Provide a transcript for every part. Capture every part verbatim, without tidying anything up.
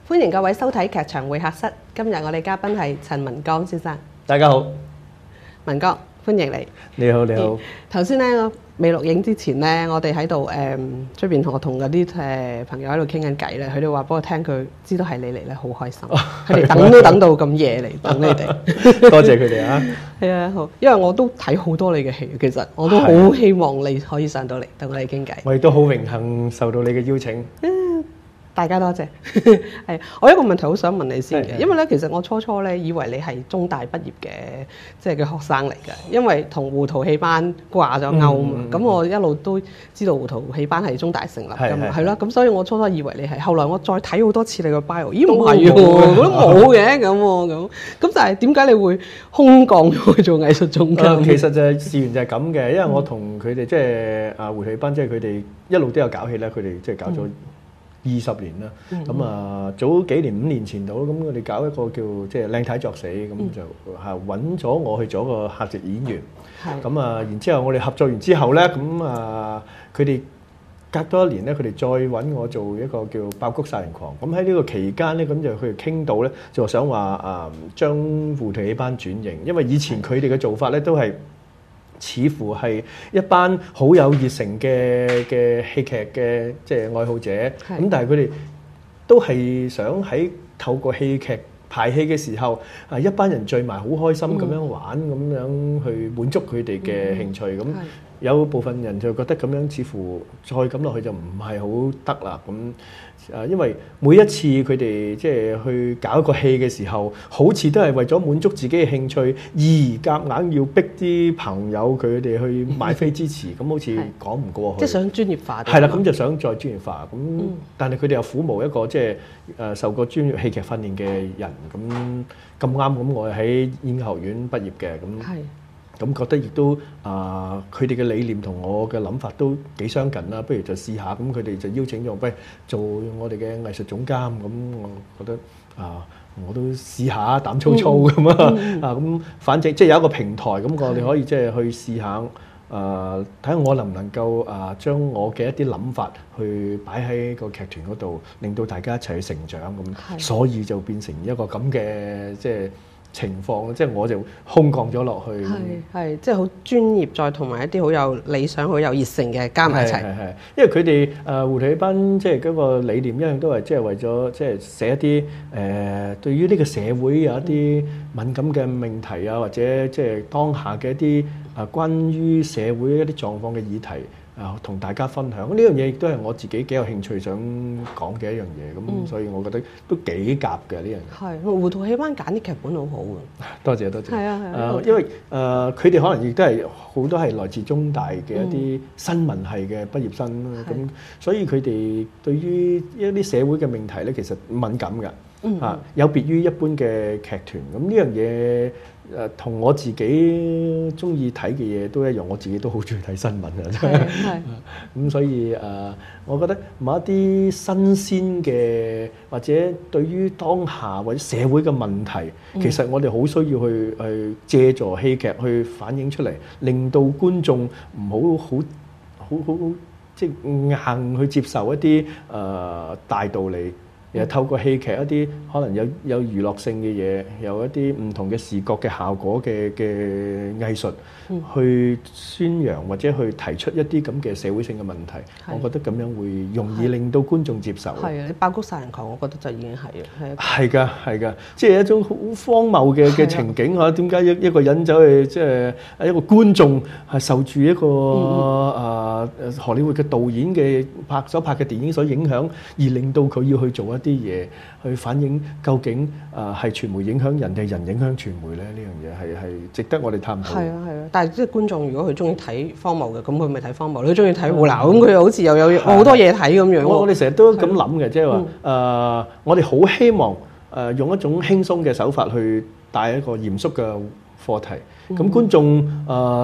歡迎各位收睇劇場會客室。今日我哋嘉賓係陳文剛先生。 大家好， 文剛，歡迎你。 你好，你好。 頭先咧，未錄影之前咧，我哋喺度誒出邊同我同嗰啲誒朋友喺度傾緊偈咧，佢哋話俾我聽，佢知道係你嚟咧，好開心。佢哋等都等到咁夜嚟等你哋。 多謝佢哋啊。 係啊，好，因為我都睇好多你嘅戲，其實我都好希望你可以上到嚟同我哋傾偈。 我亦都好榮幸受到你嘅邀請。 大家多謝。係，我有一個問題好想問你先嘅，因為咧其實我初初咧以為你係中大畢業嘅，即係嘅學生嚟嘅，因為同胡桃戲班掛咗鈎嘛。咁、嗯嗯、我一路都知道胡桃戲班係中大成立㗎嘛，係咯。咁所以我初初以為你係，後來我再睇好多次你個 bio， 咦唔係喎，我都冇嘅咁喎咁。咁但係點解你會空降咗去做藝術總監、 嗯？其實就係事緣就係咁嘅，因為我同佢哋即係啊胡桃戲班，即係佢哋一路都有搞戲咧，佢哋即係搞咗二十年啦，咁、嗯、啊早幾年五年前度，咁我哋搞一個叫即係靚太作死，咁、嗯、就係揾咗我去做個客席演員，咁啊然之後我哋合作完之後咧，咁啊佢哋隔多一年咧，佢哋再揾我做一個叫爆谷殺人狂，咁喺呢個期間咧，咁就佢哋傾到咧，就想話啊將胡桃戲班轉型，因為以前佢哋嘅做法咧都係似乎係一班好有熱誠嘅嘅戲劇嘅即係愛好者，咁但係佢哋都係想喺透過戲劇排戲嘅時候，啊一班人聚埋好開心咁樣玩，咁、嗯、樣去滿足佢哋嘅興趣。咁、嗯、有部分人就覺得咁樣似乎再咁落去就唔係好得啦。咁誒，因為每一次佢哋即係去搞一個戲嘅時候，好似都係為咗滿足自己嘅興趣，而夾硬要逼啲朋友佢哋去買飛支持，咁好似講唔過去。 即係想專業化。 係啦，咁就想再專業化。咁、嗯、但係佢哋又苦無一個即係誒受過專業戲劇訓練嘅人。咁咁啱咁，我喺演藝學院畢業嘅。咁咁覺得亦都啊，佢哋嘅理念同我嘅諗法都幾相近啦。不如就試下，咁佢哋就邀請咗，喂，做我哋嘅藝術總監。咁我覺得啊，我都試下膽粗粗咁啊。啊咁，反正即係有一個平台，咁我哋可以即係去試下，誒睇下我能唔能夠啊將我嘅一啲諗法去擺喺個劇團嗰度，令到大家一齊去成長咁。所以就變成一個咁嘅即係情況，即係我就空降咗落去。係係，即係好專業，再同埋一啲好有理想、好有熱誠嘅加埋一齊。係係， 因為佢哋誒胡桃戲班即係嗰個理念一樣都係即係為咗即係寫一啲誒、呃、對於呢個社會有一啲敏感嘅命題啊，或者即係當下嘅一啲誒關於社會一啲狀況嘅議題。啊，同大家分享呢樣嘢亦都係我自己幾有興趣想講嘅一樣嘢，咁、嗯、所以我覺得都幾夾嘅呢樣嘢。係胡桃戲班揀啲劇本好好嘅。 多謝多謝。係啊係啊。 呃、因為誒佢哋可能亦都係好多係來自中大嘅一啲新聞系嘅畢業生啦，咁、嗯、所以佢哋對於一啲社會嘅命題咧，其實敏感㗎。嗯、啊，有別於一般嘅劇團，咁呢樣嘢誒同我自己中意睇嘅嘢都一樣，我自己都好中意睇新聞啊，真係。係。咁所以誒、呃，我覺得某一啲新鮮嘅或者對於當下或者社會嘅問題，嗯、其實我哋好需要去去借助戲劇去反映出嚟，令到觀眾唔好好好好即係硬去接受一啲誒、呃、大道理。又透過戲劇一啲可能有有娛樂性嘅嘢，有一啲唔同嘅視覺嘅效果嘅嘅藝術，嗯、去宣揚或者去提出一啲咁嘅社會性嘅問題，我覺得咁樣會容易令到觀眾接受。係啊， 你爆谷殺人狂，我覺得就已經係啊， 係㗎係㗎，即係一種好荒謬嘅嘅情景嚇。點解一一個人走去即係一個觀眾係受住一個啊荷里活嘅導演嘅拍所拍嘅電影所影響，而令到佢要去做一啲嘢去反映究竟誒係傳媒影響人定係人影響傳媒咧？呢樣嘢係係值得我哋探討。 係啊係啊，但係即係觀眾如果佢中意睇荒謬嘅，咁佢咪睇荒謬；佢中意睇胡鬧，咁佢又好似又有好多嘢睇咁樣。 我我哋成日都咁諗嘅，即係話誒，我哋好希望誒用一種輕鬆嘅手法去帶一個嚴肅嘅課題。咁觀眾誒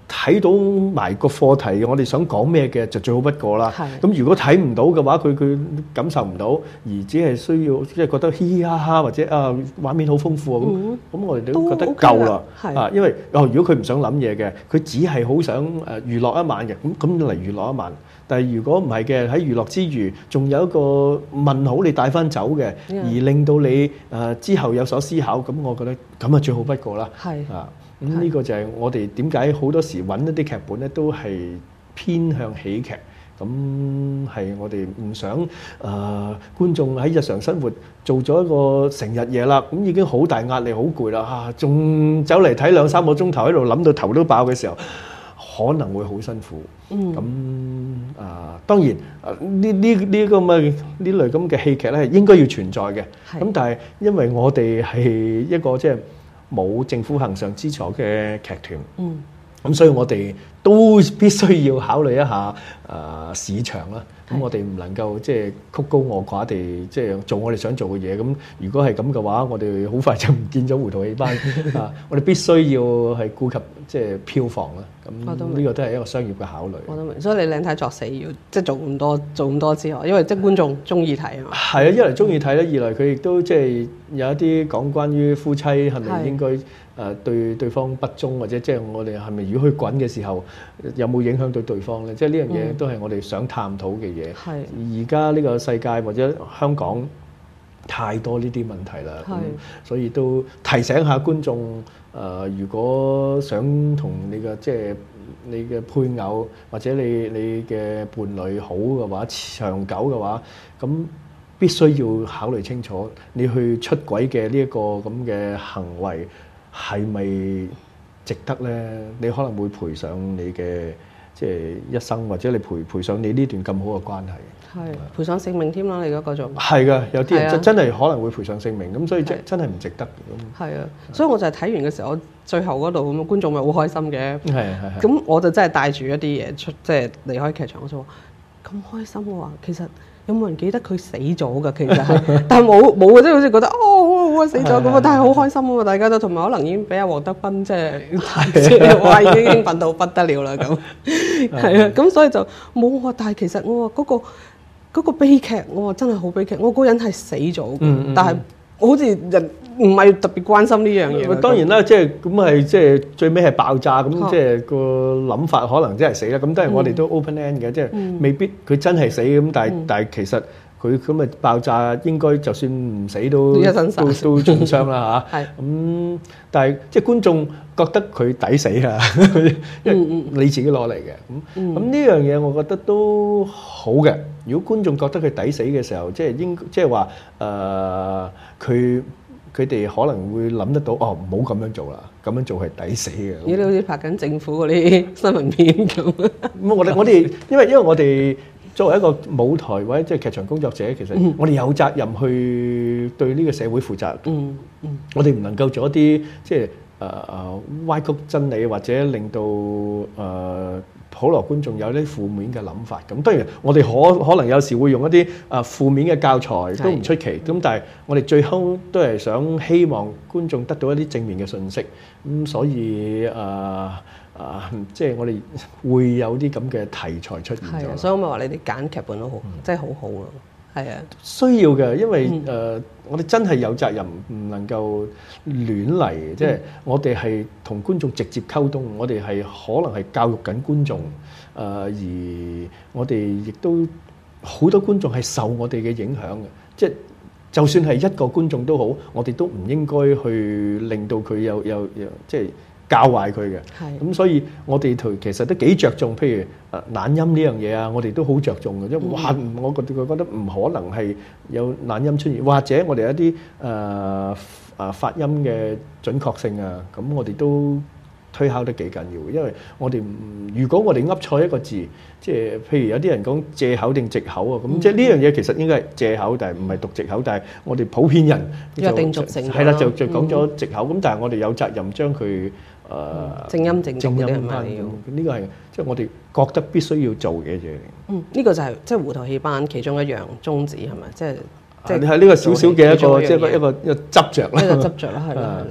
睇到埋個課題，我哋想講咩嘅就最好不過啦。 係咁如果睇唔到嘅話，佢佢感受唔到，而只係需要即係覺得嘻嘻哈哈或者啊畫面好豐富啊咁，咁、 嗯、 我哋都都覺得 OK 夠啦。 係啊，因為哦，如果佢唔想諗嘢嘅，佢只係好想誒娛樂一晚嘅，咁咁嚟娛樂一晚。但係如果唔係嘅，喺娛樂之餘，仲有一個問號你帶翻走嘅，而令到你誒、呃、之後有所思考，咁我覺得咁啊最好不過啦。 係啊。咁呢、嗯、個就係我哋點解好多時揾一啲劇本咧，都係偏向喜劇。咁係我哋唔想誒、呃、觀眾喺日常生活做咗一個成日嘢啦，咁已經好大壓力、好攰啦嚇，仲走嚟睇兩三個鐘頭喺度諗到頭都爆嘅時候，可能會好辛苦。嗯。咁啊、呃，當然啊呢呢呢個咁嘅呢類咁嘅戲劇咧，係應該要存在嘅。係。咁但係因為我哋係一個即係冇政府恆常資助嘅劇團，嗯，咁所以我哋都必須要考慮一下誒、呃、市場啦。咁我哋唔能夠即係曲高和寡地即係做我哋想做嘅嘢。咁如果係咁嘅話，我哋好快就唔見咗糊塗戲班啊！我哋必須要係顧及即係票房啦。咁呢個都係一個商業嘅考慮。 我都明，所以你靚太作死要即係做咁多做咁多之外，因為即係觀眾中意睇啊嘛。 係啊，一嚟中意睇咧，二嚟佢亦都即係有一啲講關於夫妻係咪應該誒對對方不忠，或者即係我哋係咪如果去滾嘅時候有冇影響到對方咧？即係呢樣嘢都係我哋想探討嘅嘢。係而家呢個世界或者香港太多呢啲問題啦，咁所以都提醒下觀眾誒、呃，如果想同你嘅即係你嘅配偶或者你你嘅伴侶好嘅話，長久嘅話，咁必須要考慮清楚，你去出軌嘅呢一個咁嘅行為係咪值得咧？你可能會賠上你嘅即係一生，或者你賠賠上你呢段咁好嘅關係。 係賠上性命添啦！你嗰個做係㗎，有啲人真真係可能會賠上性命，咁所以真真係唔值得。 係啊，所以我就係睇完嘅時候，我最後嗰度咁，觀眾咪好開心嘅。 係係係。咁我就真係帶住一啲嘢出，即係離開劇場，我就話咁開心嘅話，其實有冇人記得佢死咗㗎？其實係，但係冇冇嘅，即係好似覺得哦，我死咗咁啊！但係好開心啊嘛，大家都同埋可能已經俾阿黃德斌即係話已經興奮到不得了啦咁。係啊，咁所以就冇話，但係其實我話嗰個。嗰個悲劇，我話真係好悲劇。我嗰人係死咗，嗯嗯、但係我好似人唔係特別關心呢樣嘢。 當然啦，即係咁係即係最尾係爆炸咁，即係個諗法可能真係死啦。咁當然我哋都 open end 嘅，即係、嗯、未必佢真係死咁，但係、嗯、但係其實佢咁嘅爆炸應該就算唔死都都都重傷啦嚇。咁、嗯、但係即係觀眾覺得佢抵死啊，因為你自己攞嚟嘅。咁咁呢樣嘢，我覺得都好嘅。如果觀眾覺得佢抵死嘅時候，即係應即係話誒，佢佢哋可能會諗得到，哦，唔好咁樣做啦，咁樣做係抵死嘅。 你好似拍緊政府嗰啲新聞片咁。咁我哋我哋因為因為我哋作為一個舞台或者即係劇場工作者，其實我哋有責任去對呢個社會負責。嗯嗯，我哋唔能夠做一啲即係誒誒歪曲真理，或者令到誒。呃普羅觀眾有啲負面嘅諗法，咁當然我哋可可能有時會用一啲啊負面嘅教材都唔出奇，咁但係我哋最後都係想希望觀眾得到一啲正面嘅信息，咁所以啊啊，即係我哋會有啲咁嘅題材出現咗。係啊， 所以我咪話你哋揀劇本都好，真係好好咯。係啊， 需要嘅，因為誒、呃、我哋真係有責任，唔能夠亂嚟，即係、嗯、我哋係同觀眾直接溝通，我哋係可能係教育緊觀眾，誒、呃、而我哋亦都好多觀眾係受我哋嘅影響嘅，即係就算係一個觀眾都好，我哋都唔應該去令到佢有有有即係教壞佢嘅。係咁，所以我哋同其實都幾着重，譬如誒懶音呢樣嘢啊，我哋都好着重嘅，即係哇，我覺得佢覺得唔可能係有懶音出現，或者我哋一啲誒誒發音嘅準確性啊，咁我哋都推敲得幾緊要嘅，因為我哋如果我哋噏錯一個字，即係譬如有啲人講借口定藉口啊，咁即係呢樣嘢其實應該係借口，但係唔係讀藉口，但係我哋普遍人約定俗成係啦，就就講咗藉口，咁但係我哋有責任將佢。誒、呃、 正音正讀嗰啲係咪？ 呢個係即係我哋覺得必須要做嘅嘢。 嗯，呢、呢個就係即係糊塗戲班其中一樣宗旨係咪？即係即係你係呢個少少嘅一個即係一個一個執着啦。 一個執着啦，係啦係啦。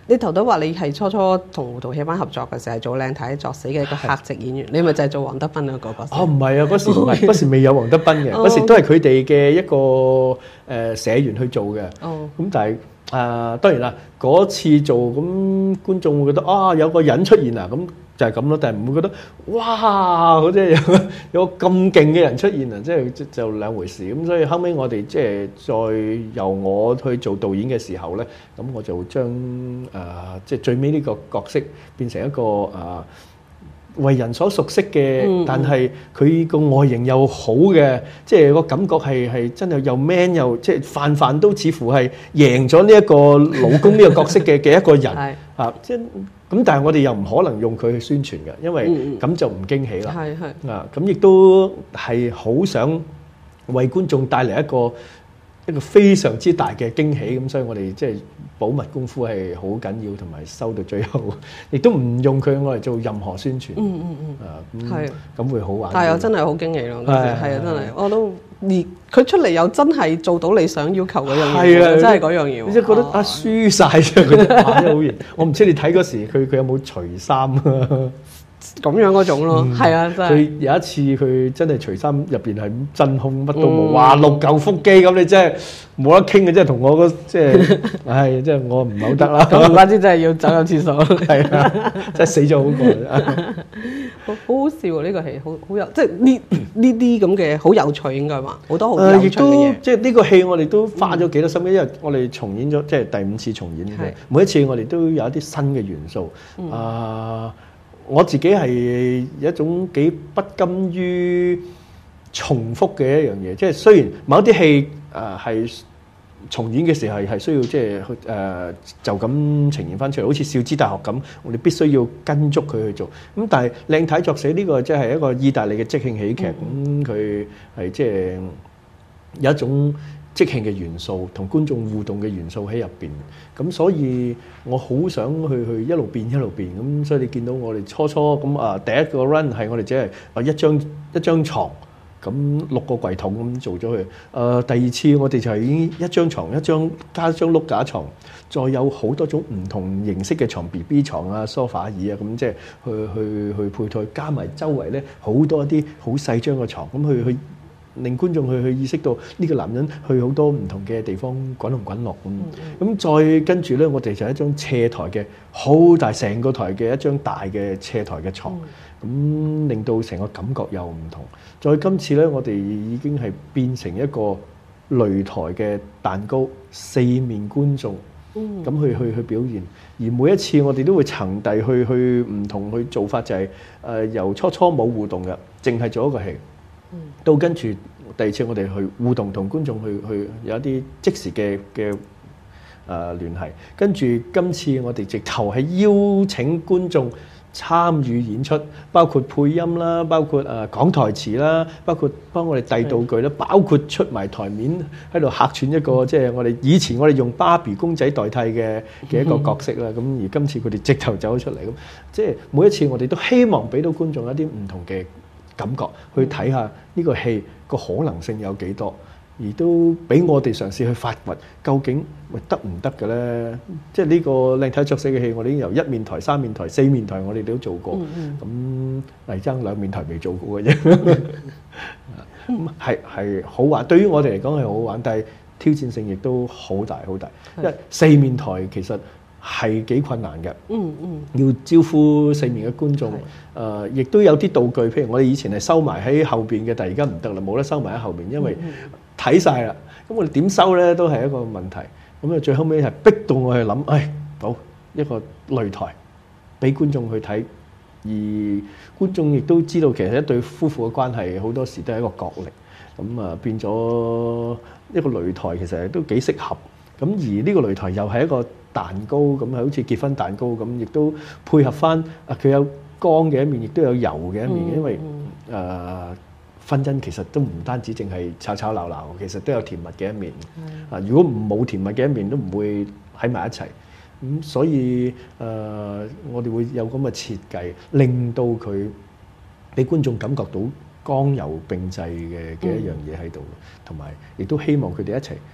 你頭都話你係初初同胡桃戲班合作嘅時候係做靚太作死嘅一個客席演員，你咪就係做黃德斌嗰個角色？ 哦，唔係啊，嗰時唔係，嗰時未有黃德斌嘅，嗰時都係佢哋嘅一個誒社員去做嘅。 哦， 咁但係誒當然啦，嗰次做咁觀眾會覺得啊有個人出現啊，咁就係咁咯，但係唔會覺得哇，嗰即係有有個咁勁嘅人出現啊，即係就兩回事。咁所以後尾我哋即係再由我去做導演嘅時候咧，咁我就將誒即係最尾呢個角色變成一個誒為人所熟悉嘅， 嗯但係佢個外形又好嘅，即係個感覺係係真係又 man 又即係泛泛都似乎係贏咗呢一個老公呢個角色嘅嘅一個人係啊！即係咁，但係我哋又唔可能用佢去宣傳嘅，因為嗯咁就唔驚喜啦。 係係啊，咁亦都係好想為觀眾帶嚟一個一個非常之大嘅驚喜，咁所以我哋即係保密功夫係好緊要，同埋收到最後，亦都唔用佢我嚟做任何宣傳。 嗯嗯嗯， 啊， 係咁咁會好玩啲。 但係我真係好驚喜咯，嗰時係係啊，真係我都而佢出嚟又真係做到你想要求嗰樣嘢， 係啊真係嗰樣嘢喎。 你即係覺得啊輸晒啫，覺得哇真係好型。我唔知你睇嗰時佢佢有冇除衫啊？ 咁樣嗰種咯，係啊，真係。 佢有一次佢真係除衫入邊係真空乜都冇， 嗯哇六嚿腹肌咁，你真係冇得傾嘅，即係同我個即係，唉，即係我唔係好得啦。 咁唔怪之真係要走入廁所。 係啊，真係死咗好過。 好好好笑喎！呢個戲好好有，即係呢呢啲咁嘅好有趣，應該話好多好有誒，亦趣嘅都嘢。 即係呢個戲，我哋都花咗幾多心機，因為我哋重演咗，即係第五次重演嘅係。 每一次我哋都有一啲新嘅元素。啊，我自己係有一種幾不甘於重複嘅一樣嘢，即係雖然某啲戲誒係重演嘅時候係需要即係誒就咁呈現翻出嚟，好似笑之大學咁，我哋必須要跟足佢去做。咁但係靚太作死呢個即係一個意大利嘅即興喜劇，咁佢係即係有一種即興嘅元素同觀眾互動嘅元素喺入邊，咁所以我好想去去一路變一路變，咁所以你見到我哋初初咁啊第一個 run 係我哋只係啊一張一張牀。咁六個櫃桶咁做咗佢。誒、呃、第二次我哋就係已經一張床，一張加一張碌架床，再有好多種唔同形式嘅床 B B 床啊、梳化椅啊，咁即係去去去配套，加埋周圍咧好多啲好細張嘅床，咁去去令觀眾去去意識到呢個男人去好多唔同嘅地方滾龍滾落咁。咁、嗯、再跟住咧，我哋就係一張斜台嘅好大，成個台嘅一張大嘅斜台嘅床。咁、嗯、令到成個感覺又唔同。再今次咧，我哋已經係變成一個擂台嘅蛋糕，四面觀眾，咁、嗯、去去去表現。而每一次我哋都會層遞去去唔同去做法，就係、是、誒、呃、由初初冇互動嘅，淨係做一個戲，嗯、到跟住第二次我哋去互動，同觀眾去去有一啲即時嘅嘅誒聯繫。跟住今次我哋直頭係邀請觀眾參與演出，包括配音啦，包括誒講台詞啦，包括幫我哋遞道具啦，包括出埋台面喺度客串一個即係我哋以前我哋用芭比公仔代替嘅嘅一個角色啦。咁而今次佢哋直頭走咗出嚟，咁即係每一次我哋都希望俾到觀眾一啲唔同嘅感覺，去睇下呢個戲個可能性有幾多。而都俾我哋嘗試去發掘，究竟喂得唔得嘅咧？即係呢個靚太作死嘅戲，我哋已經由一面台、三面台、四面台，我哋都做過。咁嚟爭兩面台未做過嘅啫。咁係係好玩，對於我哋嚟講係好玩，但係挑戰性亦都好大好大。因為四面台其實係幾困難嘅。嗯嗯，要招呼四面嘅觀眾。誒，亦都有啲道具，譬如我哋以前係收埋喺後邊嘅，但係而家唔得啦，冇得收埋喺後邊，因為睇晒啦，咁我哋點收咧都係一個問題。咁啊，最後尾係逼到我去諗，唉，好一個擂台俾觀眾去睇，而觀眾亦都知道其實一對夫婦嘅關係好多時都係一個角力。咁啊，變咗一個擂台其實都幾適合。咁而呢個擂台又係一個蛋糕，咁係好似結婚蛋糕咁，亦都配合翻啊，佢有光嘅一面，亦都有柔嘅一面，因為誒。婚姻其實都唔單止淨係吵吵鬧鬧，其實都有甜蜜嘅一面。啊，如果唔冇甜蜜嘅一面，都唔會喺埋一齊。咁所以誒、呃，我哋會有咁嘅設計，令到佢俾觀眾感覺到剛柔並濟嘅嘅一樣嘢喺度，同埋亦都希望佢哋一齊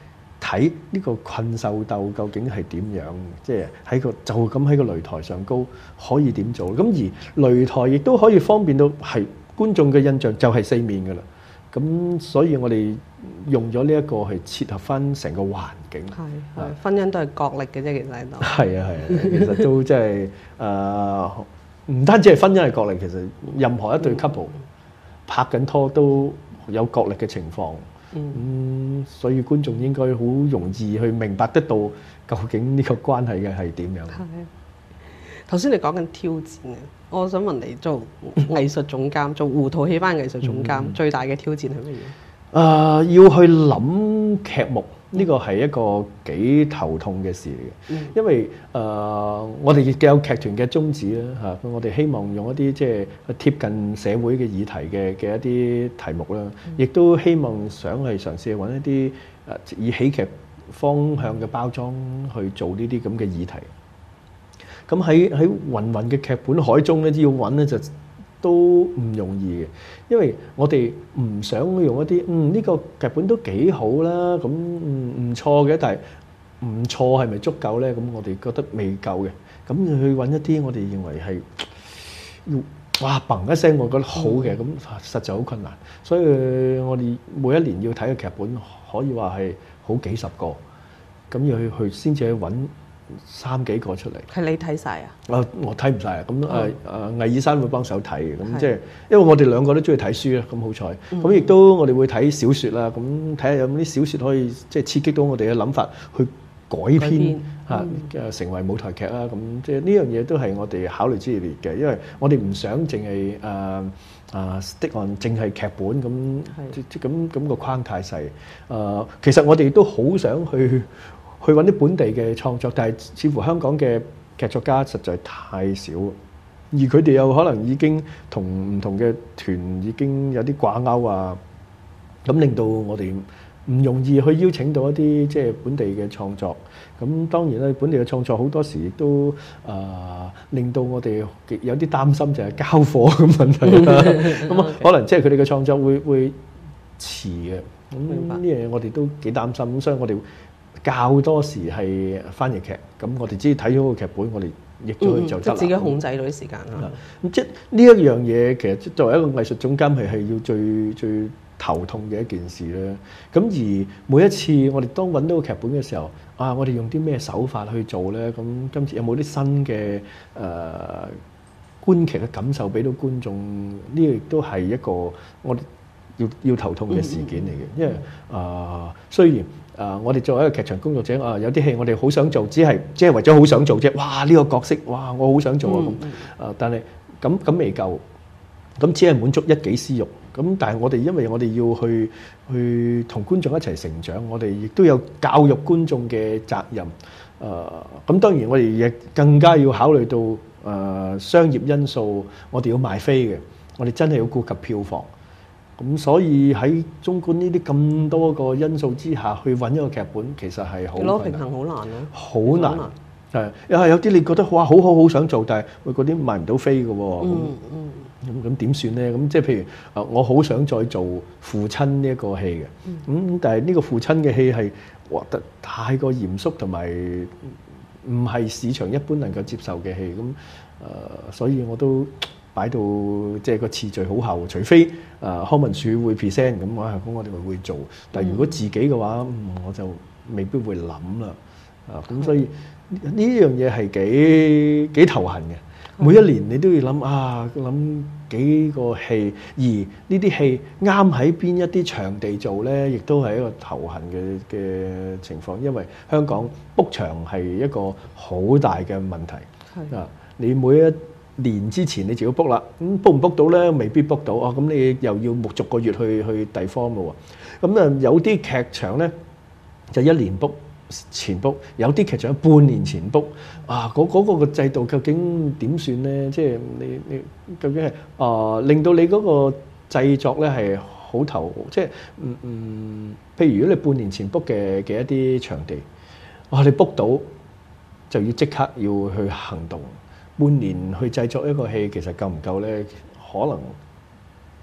睇呢個困獸鬥究竟係點樣，即係喺個就咁喺個擂台上高可以點做。咁而擂台亦都可以方便到係觀眾嘅印象就係四面㗎啦。咁所以我哋用咗呢一個係切合翻成個環境。 係係，婚姻都係角力嘅啫，其實喺度。 係啊係啊，其實都即係誒，唔單止係婚姻係角力，其實任何一對 couple 拍緊拖都有角力嘅情況。嗯，嗯，所以觀眾應該好容易去明白得到究竟呢個關係嘅係點樣。係。 頭先你講緊挑戰啊，我想問你做藝術總監，做胡桃戲班藝術總監，嗯、最大嘅挑戰係乜嘢？誒、 呃，要去諗劇目，呢、這個係一個幾頭痛嘅事嚟嘅。嗯、因為誒、呃，我哋亦有劇團嘅宗旨啦嚇，我哋希望用一啲即係貼近社會嘅議題嘅嘅一啲題目啦，亦、嗯、都希望想係嘗試去揾一啲誒以喜劇方向嘅包裝去做呢啲咁嘅議題。咁喺喺芸芸嘅劇本海中咧，要揾咧就都唔容易嘅，因為我哋唔想用一啲嗯呢個劇本都幾好啦，咁唔唔錯嘅，但係唔錯係咪足夠咧？咁我哋覺得未夠嘅，咁去揾一啲我哋認為係要哇砰一聲，我覺得好嘅，咁實在好困難。所以我哋每一年要睇嘅劇本可以話係好幾十個，咁要去去先至去揾三幾個出嚟，係你睇晒啊？啊，我睇唔晒啊！咁誒誒，魏爾山會幫手睇嘅，咁即係因為我哋兩個都中意睇書啦，咁好彩。咁亦都我哋會睇小説啦，咁睇下有冇啲小説可以即係刺激到我哋嘅諗法去改編嚇，誒成為舞台劇啦。咁即係呢樣嘢都係我哋考慮之列嘅，因為我哋唔想淨係誒誒 stick on 淨係劇本咁，即咁咁個框太細。誒，其實我哋都好想去。去揾啲本地嘅創作，但係似乎香港嘅劇作家實在太少，而佢哋又可能已經同唔同嘅團已經有啲掛鈎啊，咁令到我哋唔容易去邀請到一啲即係本地嘅創作。咁當然啦，本地嘅創作好多時亦都誒、呃、令到我哋有啲擔心，就係交貨嘅問題啦。咁可能即係佢哋嘅創作會會遲嘅。咁呢樣嘢我哋都幾擔心，咁所以我哋較多時係翻譯劇，咁我哋只要睇咗個劇本，我哋譯咗佢就得啦。即係自己控制到啲時間嚇。咁即係呢一樣嘢，其實作為一個藝術總監係係要最最頭痛嘅一件事啦。咁而每一次我哋當揾到個劇本嘅時候，啊，我哋用啲咩手法去做咧？咁今次有冇啲新嘅誒、呃、觀劇嘅感受俾到觀眾？呢個亦都係一個我哋要要頭痛嘅事件嚟嘅，因為啊、呃、雖然。誒、呃，我哋作為一個劇場工作者，啊、呃，有啲戲我哋好想做，只係只係為咗好想做啫。哇！呢、這個角色，哇，我好想做啊咁。誒、嗯呃，但係咁咁未夠，咁只係滿足一己私欲。咁但係我哋因為我哋要去去同觀眾一齊成長，我哋亦都有教育觀眾嘅責任。誒、呃，咁當然我哋亦更加要考慮到誒、呃、商業因素，我哋要賣飛嘅，我哋真係要顧及票房。咁所以喺中觀呢啲咁多個因素之下去揾一個劇本，其實係好攞平衡好難咯，好難係。因為有啲你覺得哇好好好想做，但係喂嗰啲賣唔到飛嘅喎。嗯嗯。咁咁點算咧？咁即係譬如誒，我好想再做父親呢一個戲嘅。嗯。咁但係呢個父親嘅戲係畫得太過嚴肅同埋唔係市場一般能夠接受嘅戲。咁誒、呃，所以我都。擺到即係個次序好後，除非誒康文署會 present 咁，我係咁我哋咪會做。但係如果自己嘅話，我就未必會諗啦。啊，咁所以呢樣嘢係幾幾頭痕嘅。每一年你都要諗啊，諗幾個戲，而呢啲戲啱喺邊一啲場地做咧，亦都係一個頭痕嘅嘅情況。因為香港 book 場係一個好大嘅問題。啊，你每一年之前你就要 book 啦，咁 book 唔 book 到咧，未必 book 到啊！咁你又要逐個月去去遞 form 咯喎。咁啊，有啲劇場咧就一年 book 前 book，有啲劇場半年前 book。啊，嗰嗰個個制度究竟點算咧？即係你你究竟係啊令到你嗰個製作咧係好頭，即係嗯嗯，譬如如果你半年前 book 嘅嘅一啲場地，哇，你 book 到就要即刻要去行動。半年去製作一個戲，其實夠唔夠咧？可能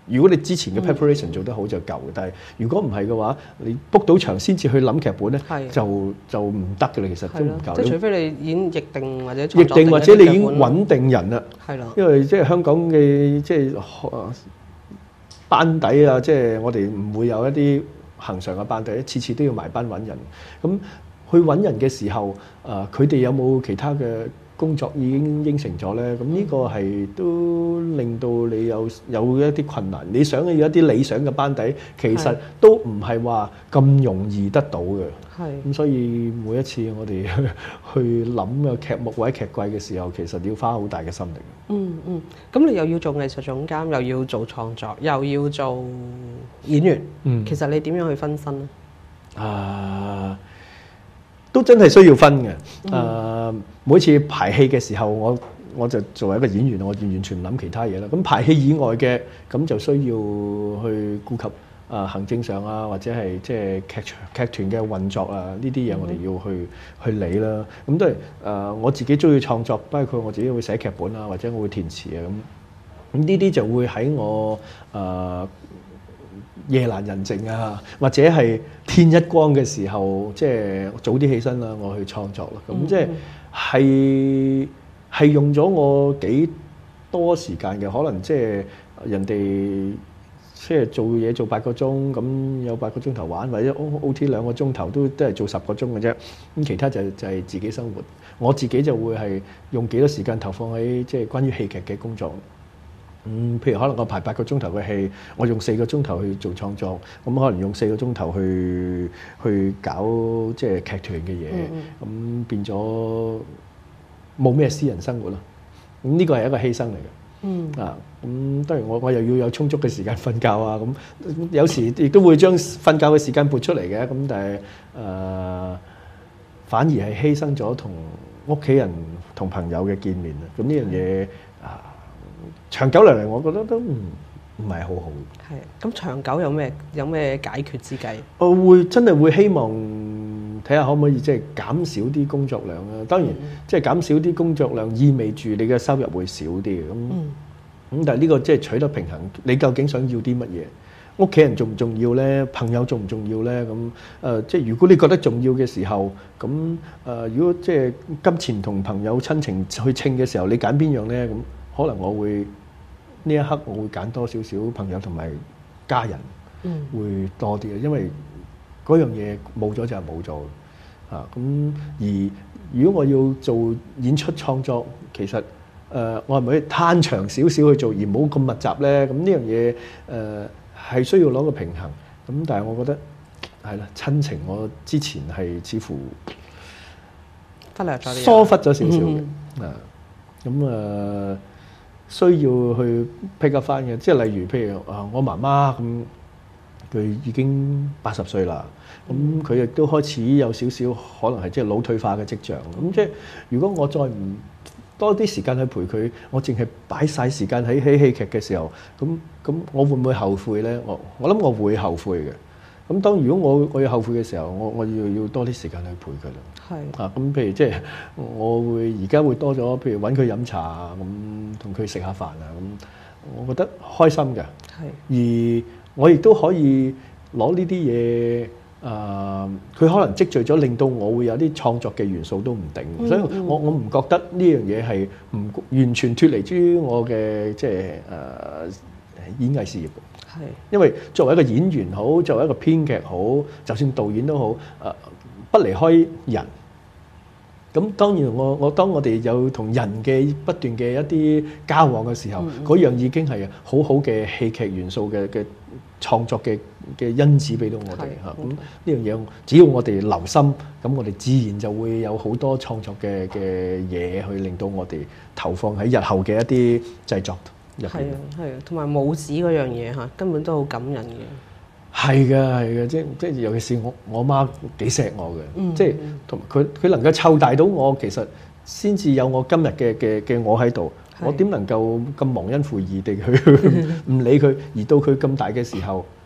如果你之前嘅 preparation 做得好就夠嘅，但係如果唔係嘅話，你 book 到場先至去諗劇本咧，就就唔得嘅啦。其實都唔夠。 即係除非你演譯定或者譯定或者你已經穩定人啦。 係啦， 因為即係香港嘅即係班底啊，即係我哋唔會有一啲恆常嘅班底，次次都要埋班揾人。咁去揾人嘅時候，誒佢哋有冇其他嘅工作已經應承咗咧？咁呢個係都令到你有有一啲困難。你想要一啲理想嘅班底，其實都唔係話咁容易得到嘅。係咁，所以每一次我哋去諗個劇目或者劇季嘅時候，其實要花好大嘅心力。 嗯嗯，咁你又要做藝術總監，又要做創作，又要做演員。嗯，其實你點樣去分身咧？啊！都真係需要分嘅。誒、嗯呃，每次排戲嘅時候，我我就作為一個演員，我完完全唔諗其他嘢啦。咁排戲以外嘅，咁就需要去顧及誒、呃、行政上啊，或者係即係劇場劇團嘅運作啊，呢啲嘢我哋要去、嗯、去理啦。咁都係誒、呃，我自己中意創作，包括我自己會寫劇本啊，或者我會填詞啊咁。咁呢啲就會喺我誒。呃夜闌人靜啊，或者係天一光嘅時候，即係早啲起身啦，我去創作啦。咁即係係係用咗我幾多時間嘅，可能即係人哋即係做嘢做八個鐘，咁有八個鐘頭玩，或者 O T 兩個鐘頭都都係做十個鐘嘅啫。咁其他就就係自己生活。我自己就會係用幾多時間投放喺即係關於戲劇嘅工作。嗯，譬如可能我排八個鐘頭嘅戲，我用四個鐘頭去做創作，咁可能用四個鐘頭去去搞即係劇團嘅嘢，咁、嗯、變咗冇咩私人生活咯。咁呢個係一個犧牲嚟嘅。嗯啊，咁當然我我又要有充足嘅時間瞓覺啊，咁有時亦都會將瞓覺嘅時間撥出嚟嘅，咁但係誒、呃、反而係犧牲咗同屋企人同朋友嘅見面啊。咁呢樣嘢啊〜長久嚟嚟，我覺得都唔唔係好好。係咁長久有咩有咩解決之計？我會真係會希望睇下可唔可以即係減少啲工作量啦。當然，嗯、即係減少啲工作量意味住你嘅收入會少啲嘅。咁咁、嗯，但係呢個即係取得平衡。你究竟想要啲乜嘢？屋企人重唔重要咧？朋友重唔重要咧？咁誒、呃，即係如果你覺得重要嘅時候，咁誒、呃，如果即係金錢同朋友親情去稱嘅時候，你揀邊樣咧？咁可能我會。呢一刻我會揀多少少朋友同埋家人，嗯、會多啲嘅，因為嗰樣嘢冇咗就係冇咗啊！咁而如果我要做演出創作，其實誒、呃、我係咪可以攤長少少去做，而冇咁密集咧？咁呢樣嘢誒係需要攞個平衡。咁但係我覺得係啦，親情我之前係似乎忽略咗，疏忽咗少少嘅啊！咁誒。呃需要去 pick up 翻嘅，即係例如譬如啊，我媽媽咁，佢已經八十歲啦，咁佢亦都開始有少少可能係即係腦退化嘅跡象。咁即係如果我再唔多啲時間去陪佢，我淨係擺晒時間喺喺戲劇嘅時候，咁咁我會唔會後悔咧？我我諗我會後悔嘅。咁當如果我我要後悔嘅時候，我我要要多啲時間去陪佢啦。係啊，咁譬如即係我會而家會多咗，譬如揾佢飲茶啊，咁同佢食下飯啊，咁我覺得開心嘅。係，而我亦都可以攞呢啲嘢，啊，佢可能積聚咗，令到我會有啲創作嘅元素都唔定。嗯、所以我我唔覺得呢樣嘢係唔完全脫離於我嘅即係誒、呃、演藝事業。係，因為作為一個演員好，作為一個編劇好，就算導演都好，誒、呃、不離開人。咁當然我我當我哋有同人嘅不斷嘅一啲交往嘅時候，嗰、嗯、樣已經係好好嘅戲劇元素嘅嘅創作嘅嘅因子俾到我哋嚇。咁呢樣嘢只要我哋留心，咁我哋自然就會有好多創作嘅嘅嘢去令到我哋投放喺日後嘅一啲製作。係啊，係啊，同埋母子嗰樣嘢嚇，根本都好感人嘅。係嘅，係嘅，即即尤其是我我媽幾錫我嘅，嗯、即同佢佢能夠湊大到我，其實先至有我今日嘅嘅嘅我喺度。我點能夠咁忘恩負義地去唔理佢，而到佢咁大嘅時候，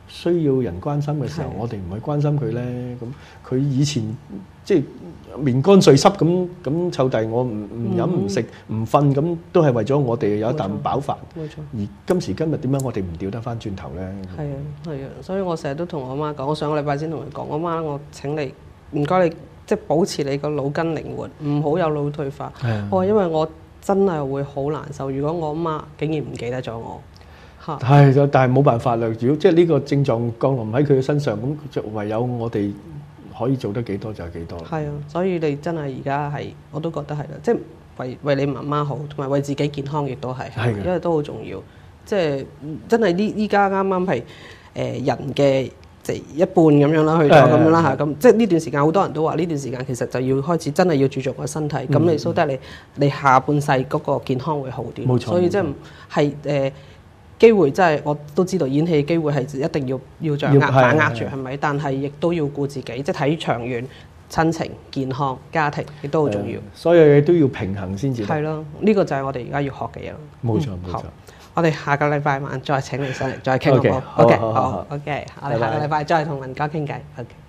需要人關心嘅時候， 係我哋唔去關心佢咧，咁佢以前即係面乾碎濕咁咁湊大我，唔唔飲唔食唔瞓，咁都係為咗我哋有一啖飽飯。 冇錯。 而今時今日點解我哋唔調得翻轉頭咧？ 係啊，係啊，所以我成日都同我媽講，我上個禮拜先同佢講，我媽我請你唔該你即係保持你個腦筋靈活，唔好有腦退化。我話因為我真係會好難受，如果我媽竟然唔記得咗我嚇。 係，但係冇辦法啦。如果即係呢個症狀降臨喺佢嘅身上，咁就唯有我哋可以做得幾多就係幾多。 係啊，所以你真係而家係我都覺得係啦，即係為為你媽媽好，同埋為自己健康亦都係， 係嘅因為都好重要。即係真係呢依家啱啱係誒人嘅即係一半咁樣啦，去咗咁樣啦嚇。咁即係呢段時間好多人都話呢段時間其實就要開始真係要注重個身體。咁、嗯、你蘇得你你下半世嗰個健康會好啲。 冇錯， 所以即係係誒機會真係我都知道演戲機會係一定要要掌握把握住係咪？但係亦都要顧自己，即係睇長遠。親情、健康、家庭亦都好重要， 所有嘢都要平衡先至。 係咯，呢、這個就係我哋而家要學嘅嘢咯。 冇錯，冇、嗯、錯。 我哋下個禮拜晚再請你上嚟，再傾好唔好？OK，好 OK，我哋下個禮拜再同文哥傾偈。OK。